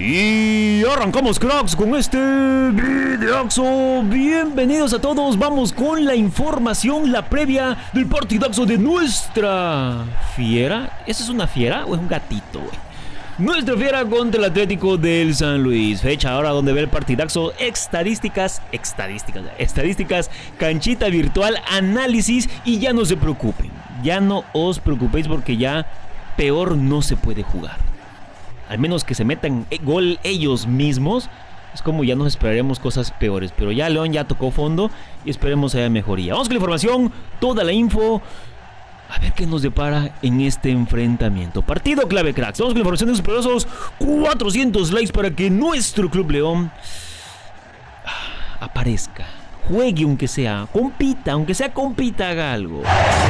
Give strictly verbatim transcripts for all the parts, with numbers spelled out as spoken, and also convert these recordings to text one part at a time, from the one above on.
Y arrancamos, cracks, con este videaxo. Bienvenidos a todos. Vamos con la información, la previa del partidaxo de nuestra fiera. ¿Esa es una fiera o es un gatito, güey? Nuestra fiera contra el Atlético del San Luis. Fecha ahora donde ve el partidaxo. Estadísticas, estadísticas, estadísticas, canchita virtual, análisis. Y ya no se preocupen, ya no os preocupéis porque ya peor no se puede jugar. Al menos que se metan gol ellos mismos. Es como ya nos esperaremos cosas peores. Pero ya León ya tocó fondo y esperemos haya mejoría. Vamos con la información, toda la info. A ver qué nos depara en este enfrentamiento. Partido clave, cracks. Vamos con la información de los poderosos. cuatrocientos likes para que nuestro Club León aparezca. Juegue aunque sea. Compita, aunque sea compita, haga algo.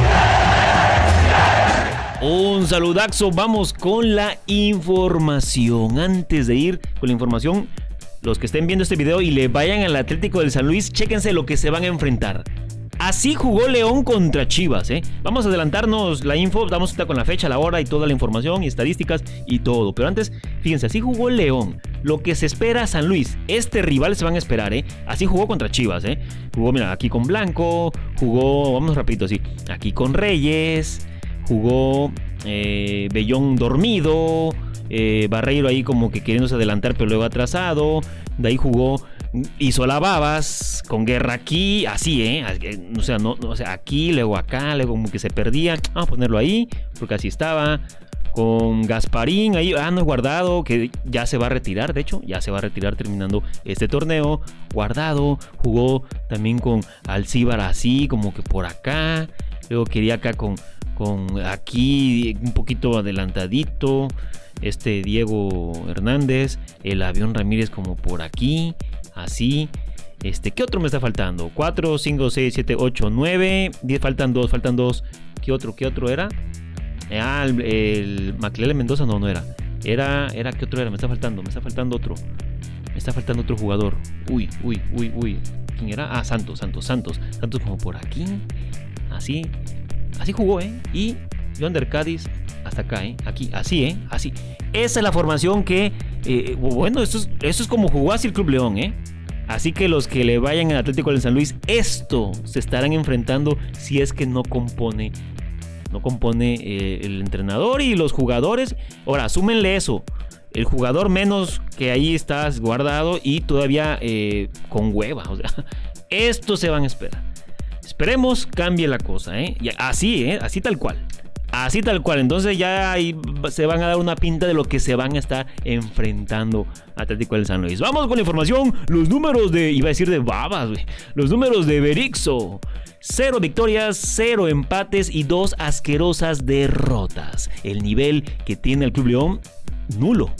Un saludaxo, vamos con la información. Antes de ir con la información, los que estén viendo este video y le vayan al Atlético del San Luis, chéquense lo que se van a enfrentar. Así jugó León contra Chivas, ¿eh? Vamos a adelantarnos la info, vamos a estar con la fecha, la hora y toda la información y estadísticas y todo. Pero antes, fíjense, así jugó León. Lo que se espera a San Luis, este rival se van a esperar, ¿eh? Así jugó contra Chivas, ¿eh? Jugó, mira, aquí con Blanco, jugó, vamos rapidito así, aquí con Reyes. Jugó eh, Bellón dormido, eh, Barreiro ahí como que queriéndose adelantar pero luego atrasado. De ahí jugó, hizo la babas, con Guerra aquí, así, ¿eh? O sea, no, o sea, aquí, luego acá, luego como que se perdía. Vamos a ponerlo ahí, porque así estaba. Con Gasparín ahí, ah, no es Guardado, que ya se va a retirar, de hecho, ya se va a retirar terminando este torneo. Guardado, jugó también con Alcíbar así, como que por acá. Luego quería acá con... con aquí un poquito adelantadito, este Diego Hernández, el Avión Ramírez como por aquí, así. Este, ¿qué otro me está faltando? cuatro, cinco, seis, siete, ocho, nueve, diez, faltan dos, faltan dos. ¿Qué otro? ¿Qué otro era? Ah, el, el Maclele Mendoza, no, no era. Era, era, ¿qué otro era? Me está faltando, me está faltando otro. Me está faltando otro jugador. Uy, uy, uy, uy. ¿Quién era? Ah, Santos, Santos, Santos. Santos como por aquí, así. Así jugó, ¿eh? Y Yonder Cádiz hasta acá, ¿eh? Aquí, así, ¿eh? Así. Esa es la formación que... Eh, bueno, esto es, esto es como jugó así el Club León, ¿eh? Así que los que le vayan al Atlético del San Luis, esto se estarán enfrentando si es que no compone... No compone eh, el entrenador y los jugadores. Ahora, súmenle eso. El jugador menos que ahí estás guardado y todavía eh, con hueva. O sea, esto se van a esperar. Esperemos cambie la cosa, ¿eh? Y así, ¿eh? Así tal cual. Así tal cual. Entonces ya ahí se van a dar una pinta de lo que se van a estar enfrentando Atlético del San Luis. Vamos con la información. Los números de... Iba a decir de babas, güey. Los números de Berizzo. Cero victorias, cero empates y dos asquerosas derrotas. El nivel que tiene el Club León, nulo.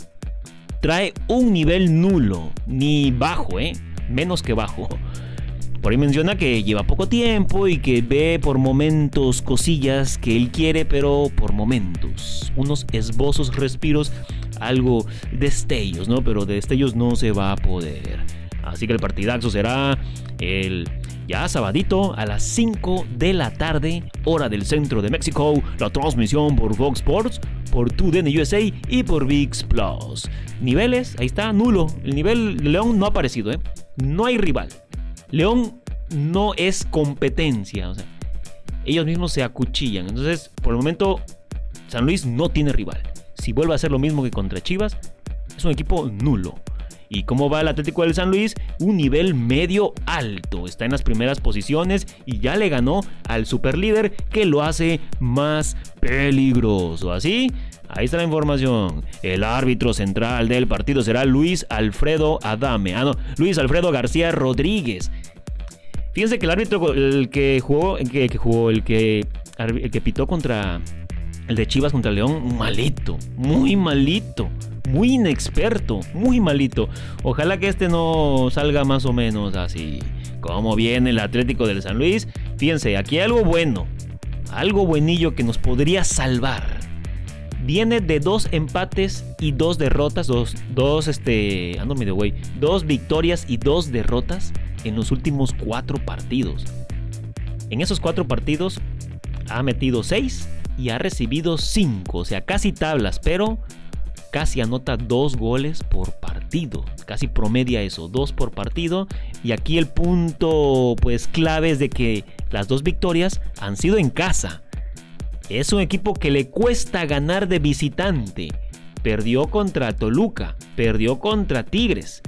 Trae un nivel nulo. Ni bajo, ¿eh? Menos que bajo. Por ahí menciona que lleva poco tiempo y que ve por momentos cosillas que él quiere, pero por momentos. Unos esbozos, respiros, algo destellos, ¿no? Pero de destellos no se va a poder. Así que el partidazo será el ya sabadito a las cinco de la tarde, hora del centro de México. La transmisión por Fox Sports, por T U D N U S A y por ViX Plus. Niveles, ahí está, nulo. El nivel de León no ha aparecido, ¿eh? No hay rival. León no es competencia, o sea, ellos mismos se acuchillan. Entonces, por el momento, San Luis no tiene rival. Si vuelve a hacer lo mismo que contra Chivas, es un equipo nulo. ¿Y cómo va el Atlético del San Luis? Un nivel medio alto. Está en las primeras posiciones y ya le ganó al superlíder, que lo hace más peligroso. ¿Así? Ahí está la información. El árbitro central del partido será Luis Alfredo Adame. Ah, no, Luis Alfredo García Rodríguez. Fíjense que el árbitro, el que jugó, el que, que jugó, el que, el que pitó contra el de Chivas contra León, malito, muy malito, muy inexperto, muy malito. Ojalá que este no salga más o menos así. Como viene el Atlético del San Luis. Fíjense, aquí hay algo bueno, algo buenillo que nos podría salvar. Viene de dos empates y dos derrotas, dos, dos, este, ando medio güey, dos victorias y dos derrotas en los últimos cuatro partidos. En esos cuatro partidos ha metido seis y ha recibido cinco, o sea, casi tablas, pero casi anota dos goles por partido, casi promedia eso, dos por partido. Y aquí el punto pues clave es de que las dos victorias han sido en casa. Es un equipo que le cuesta ganar de visitante. Perdió contra Toluca, perdió contra Tigres.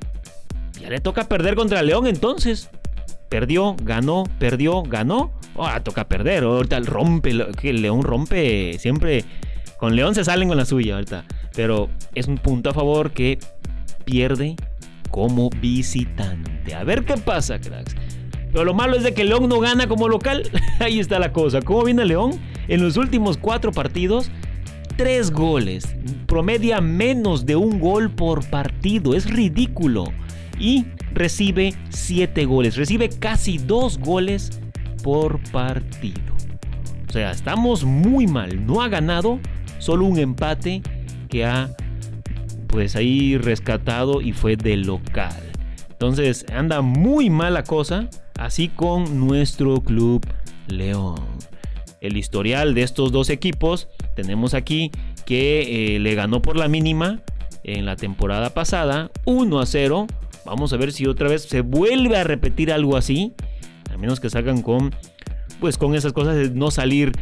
Ya le toca perder contra León entonces. Perdió, ganó, perdió, ganó. Ahora toca perder. Ahorita el rompe, que el León rompe siempre. Con León se salen con la suya ahorita. Pero es un punto a favor que pierde como visitante. A ver qué pasa, cracks. Pero lo malo es de que León no gana como local. Ahí está la cosa. ¿Cómo viene León? En los últimos cuatro partidos, tres goles. Promedia menos de un gol por partido. Es ridículo. Y recibe siete goles. Recibe casi dos goles por partido. O sea, estamos muy mal. No ha ganado. Solo un empate que ha pues ahí rescatado y fue de local. Entonces anda muy mala cosa. Así con nuestro Club León. El historial de estos dos equipos. Tenemos aquí que eh, le ganó por la mínima en la temporada pasada. uno a cero. Vamos a ver si otra vez se vuelve a repetir algo así. A menos que salgan con, pues con esas cosas de no salir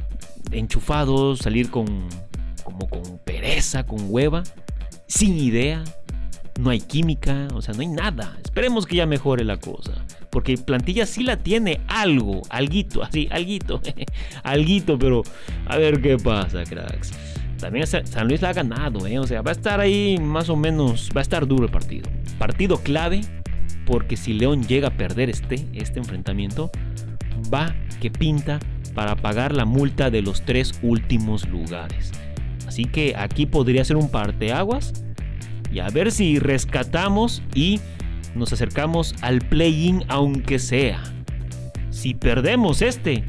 enchufados, salir con, como con pereza, con hueva, sin idea. No hay química, o sea, no hay nada. Esperemos que ya mejore la cosa. Porque plantilla sí la tiene algo, alguito, así, alguito, alguito, pero a ver qué pasa, cracks. También San Luis la ha ganado, ¿eh? O sea, va a estar ahí más o menos, va a estar duro el partido. Partido clave, porque si León llega a perder este, este enfrentamiento, va que pinta para pagar la multa de los tres últimos lugares. Así que aquí podría ser un parteaguas. Y a ver si rescatamos y nos acercamos al play-in, aunque sea. Si perdemos este,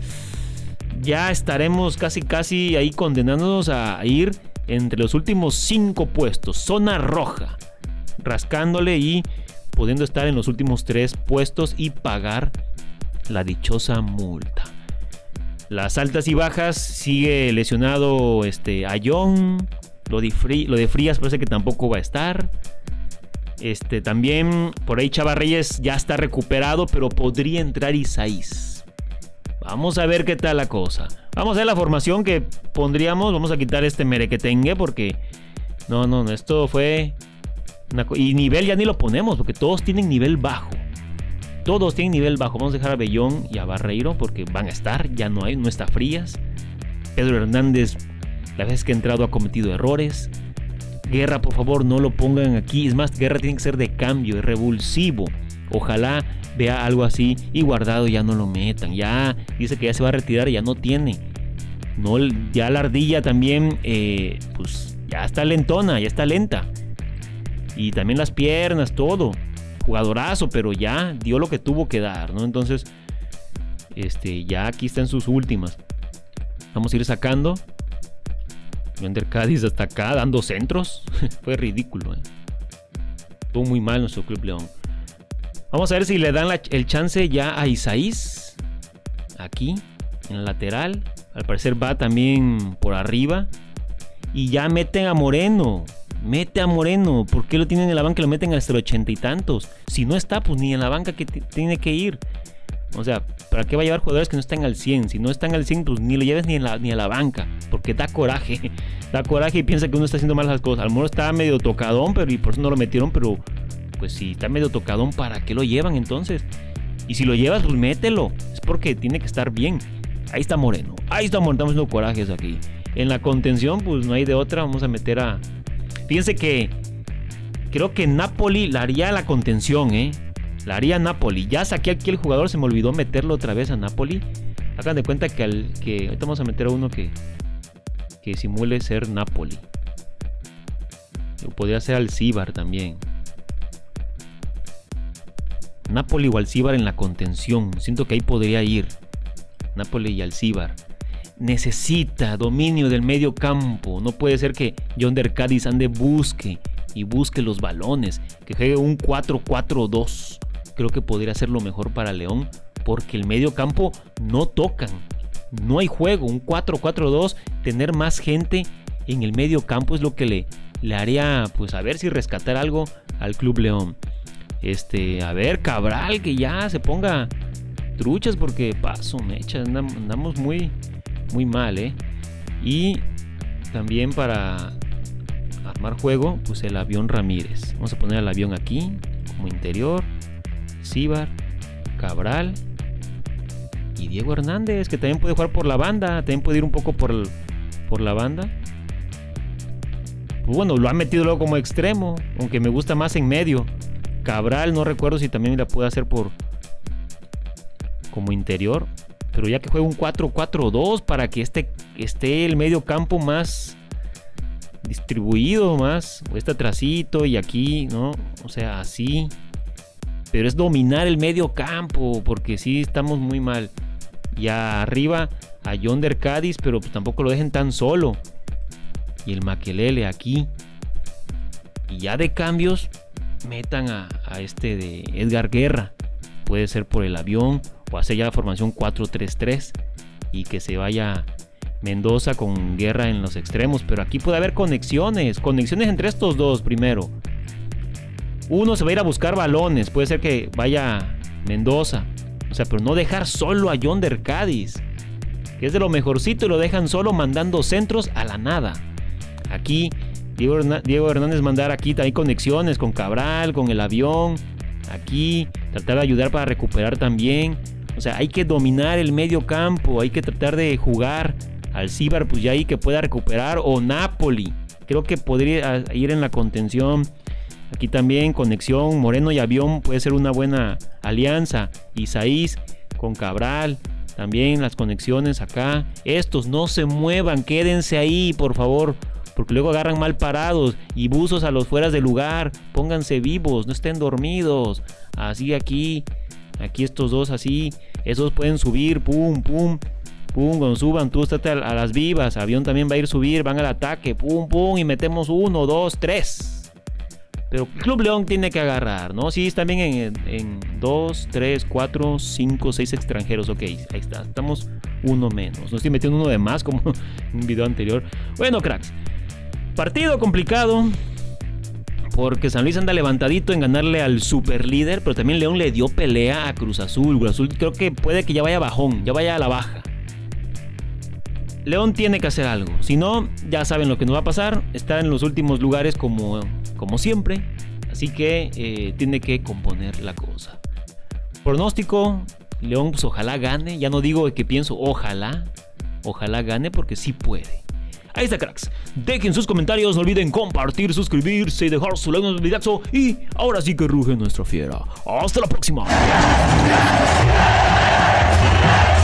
ya estaremos casi casi ahí condenándonos a ir entre los últimos cinco puestos, zona roja, rascándole y pudiendo estar en los últimos tres puestos y pagar la dichosa multa. Las altas y bajas, sigue lesionado este Ayón, lo de, Frí, lo de Frías parece que tampoco va a estar. Este, también por ahí Chava Reyes ya está recuperado, pero podría entrar Isaís. Vamos a ver qué tal la cosa. Vamos a ver la formación que pondríamos. Vamos a quitar este merequetengue porque no, no, no, esto fue una... Y nivel ya ni lo ponemos porque todos tienen nivel bajo. Todos tienen nivel bajo. Vamos a dejar a Bellón y a Barreiro porque van a estar. Ya no hay, no está Frías. Pedro Hernández, la vez que ha entrado ha cometido errores. Guerra, por favor, no lo pongan aquí. Es más, Guerra tiene que ser de cambio, es revulsivo. Ojalá vea algo así. Y Guardado ya no lo metan. Ya dice que ya se va a retirar y ya no tiene. No, ya la ardilla también, eh, pues ya está lentona, ya está lenta. Y también las piernas, todo. Jugadorazo, pero ya dio lo que tuvo que dar, ¿no? Entonces, este, ya aquí está en sus últimas. Vamos a ir sacando. Yonder Cádiz hasta acá dando centros. Fue ridículo, ¿eh? Estuvo muy mal nuestro Club León. Vamos a ver si le dan la, el chance ya a Isaís. Aquí, en el lateral. Al parecer va también por arriba. Y ya meten a Moreno. Mete a Moreno. ¿Por qué lo tienen en la banca? Lo meten hasta el ochenta y tantos. Si no está, pues ni en la banca que tiene que ir. O sea, ¿para qué va a llevar jugadores que no están al cien? Si no están al cien, pues ni lo lleves ni, en la, ni a la banca. Porque da coraje. Da coraje y piensa que uno está haciendo mal las cosas. Al mejor está medio tocadón, pero y por eso no lo metieron. Pero pues si está medio tocadón, ¿para qué lo llevan entonces? Y si lo llevas, pues mételo. Es porque tiene que estar bien. Ahí está Moreno. Ahí está Moreno. Estamos haciendo corajes aquí. En la contención, pues no hay de otra. Vamos a meter a... Fíjense que creo que Napoli la haría la contención, ¿eh? La haría Napoli. Ya saqué aquí el jugador. Se me olvidó meterlo otra vez a Napoli. Hagan de cuenta que, al, que ahorita vamos a meter a uno que, que simule ser Napoli. Podría ser Alcíbar también. Napoli o Alcíbar en la contención. Siento que ahí podría ir. Napoli y Alcíbar. Necesita dominio del medio campo. No puede ser que Yonder Cádiz ande busque y busque los balones. Que juegue un cuatro cuatro dos. Creo que podría ser lo mejor para León. Porque el medio campo no tocan. No hay juego. Un cuatro cuatro dos. Tener más gente en el medio campo es lo que le, le haría, pues a ver si rescatar algo al Club León. Este, a ver, Cabral, que ya se ponga truchas porque paso, mecha, andamos muy, muy mal, ¿eh? Y también para armar juego, pues el Avión Ramírez. Vamos a poner al Avión aquí, como interior. Cíbar, Cabral y Diego Hernández, que también puede jugar por la banda, también puede ir un poco por, el, por la banda. Pues bueno, lo ha metido luego como extremo, aunque me gusta más en medio. Cabral, no recuerdo si también la puede hacer por como interior, pero ya que juega un cuatro cuatro dos para que este, esté el medio campo más distribuido, más, o este atrasito y aquí, ¿no? O sea, así. Pero es dominar el medio campo, porque sí estamos muy mal. Y arriba a Yonder Cádiz, pero pues tampoco lo dejen tan solo. Y el Makelele aquí. Y ya de cambios, metan a, a este de Edgar Guerra. Puede ser por el Avión, o hacer ya la formación cuatro tres tres. Y que se vaya Mendoza con Guerra en los extremos. Pero aquí puede haber conexiones. Conexiones entre estos dos primero. Uno se va a ir a buscar balones. Puede ser que vaya Mendoza. O sea, pero no dejar solo a Yonder Cádiz, que es de lo mejorcito, y lo dejan solo mandando centros a la nada. Aquí Diego, Hernández, Diego Hernández mandar aquí también conexiones con Cabral, con el Avión. Aquí tratar de ayudar para recuperar también. O sea, hay que dominar el medio campo. Hay que tratar de jugar al Cíbar, pues ya ahí que pueda recuperar. O Napoli. Creo que podría ir en la contención. Aquí también conexión Moreno y Avión puede ser una buena alianza. Isaías con Cabral. También las conexiones acá. Estos no se muevan, quédense ahí por favor, porque luego agarran mal parados. Y buzos a los fueras de lugar. Pónganse vivos, no estén dormidos. Así aquí. Aquí estos dos así. Esos pueden subir, pum, pum. Pum, cuando suban, tú estate a, a las vivas. Avión también va a ir a subir, van al ataque. Pum, pum, y metemos uno, dos, tres. Pero el Club León tiene que agarrar, ¿no? Sí, están bien en dos, tres, cuatro, cinco, seis extranjeros. Ok, ahí está, estamos uno menos. No estoy metiendo uno de más como en un video anterior. Bueno, cracks, partido complicado, porque San Luis anda levantadito en ganarle al superlíder, pero también León le dio pelea a Cruz Azul. Cruz Azul creo que puede que ya vaya bajón, ya vaya a la baja. León tiene que hacer algo, si no, ya saben lo que nos va a pasar. Está en los últimos lugares como, como siempre, así que eh, tiene que componer la cosa. Pronóstico, León pues ojalá gane. Ya no digo que pienso ojalá, ojalá gane, porque sí puede. Ahí está, cracks, dejen sus comentarios, no olviden compartir, suscribirse y dejar su like en el videazo. Y ahora sí que ruge nuestra fiera. Hasta la próxima.